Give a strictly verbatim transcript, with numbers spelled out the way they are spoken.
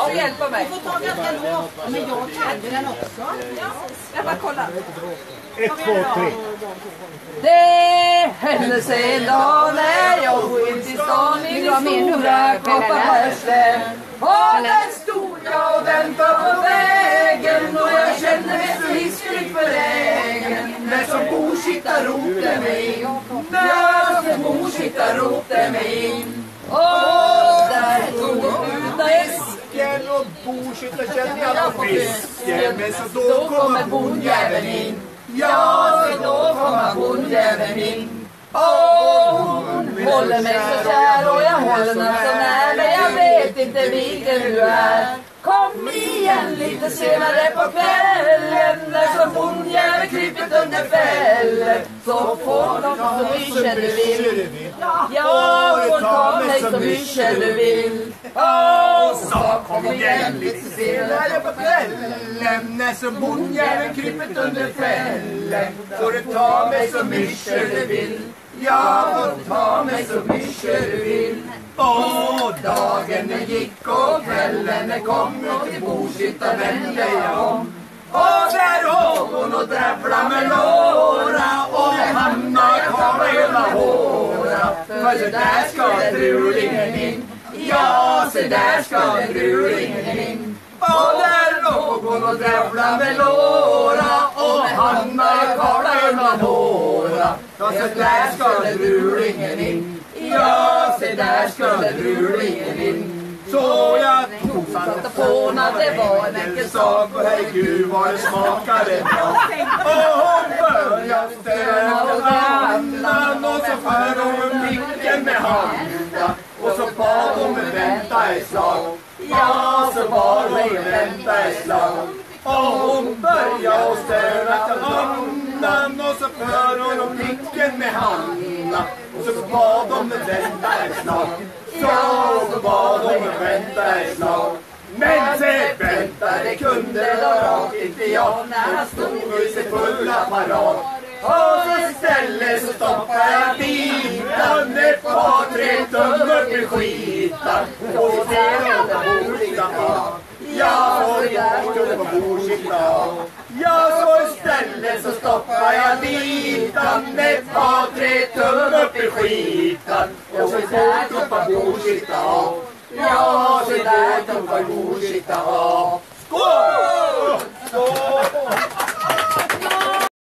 du hjälpa mig? Du får ta ganska lågt. Men jag kan den också. Ja, jag bara kolla. Ett, två, tre. Det hände sig en dag när jag gick till stan i min stora kopparhästen. Och den stod jag och väntade på vägen och jag kände mig så hiskligt belägen. Men som borsitta ropte mig in, när som borsitta ropte mig in. Och där tog ut Fisken och borsitta kände jag på fisken. Men så då kommer bondjäveln in. Ja, så då kommer bondjäveln in. Åh, hon håller mig så kär och jag håller den så nära. Men jag vet inte vilken du är. Kom igen lite senare på kvällen, när som bondjäveln krypit under fällen. Så får de så mycket du vill. Ja, får ta mig så mycket du vill. Åh, så kom igen lite senare på kvällen, när som bondjäveln krypit under fällen. Får du ta mig så mycket du vill. Ja, får ta mig så mycket du vill. Och dagen den gick och kvällen den kom och till Borsitta vände jag om. Och där låg hon och drävla med låra och Hanna kom hela håra. För så där ska drulingen in. Ja, så där ska drulingen in. Och där låg hon och drävla med låra och Hanna kom hela håra. För så där ska drulingen in. Ja, se där skulle drulingen in. Så jag tog satte på när det var en enkel sak. och hej gud vad det smakade bra. Och hon började stöna och andan och så för hon micken med handen. Och så bad hon med vänta ett slag. Ja, så bad hon med vänta ett slag. Och hon började stöna till andan och så för hon micken med handen. Och så bad hon med vänta ett slag. Så, så bad hon med vänta ett slag. Men se vänta, det kunde då rakt inte jag när han stod i sin fulla apparat. Och så istället så stoppade jag bitan ett par tre tummar till skitan. Och så ser hon på borsitta av. Ja, så jag skulle på borsitta av. Ja, så istället så stoppade jag bitan ett par tre tummar till skitan. Och så där tuppar borsitta av. Ja, så där tuppar borsitta av. Skål! Skål!